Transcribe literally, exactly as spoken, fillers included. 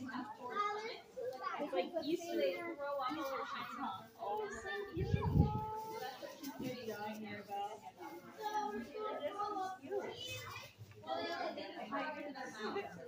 It's like Easter, they throw up all the time. Oh, so cute. That's what she's doing down here about. So cute.